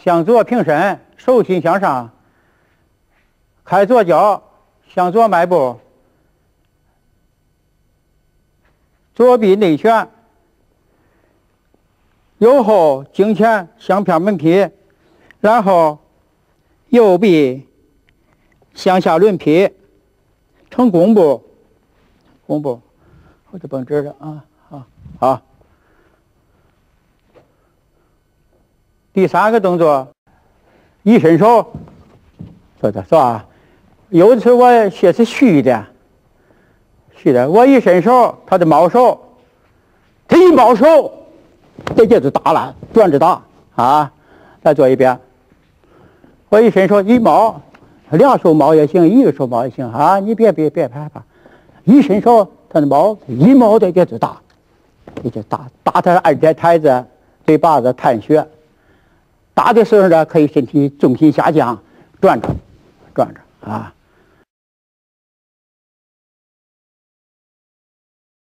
向左平伸，手心向上，开左脚，向左迈步，左臂内旋，右后颈前向偏门劈，然后右臂向下轮劈，成弓步，弓步，我就绷直了啊，好。第3个动作，一伸手，是吧？有的时候我写是虚的，我一伸手，他的猫手，他一猫手，这就打了，转着打啊！再做一遍，我一伸手一猫，2手猫也行，1个手猫也行啊！你别害怕，一伸手，他的猫一猫的就打，你就打他二节台子，嘴巴子探血。打的时候呢，可以身体重心下降，转着啊。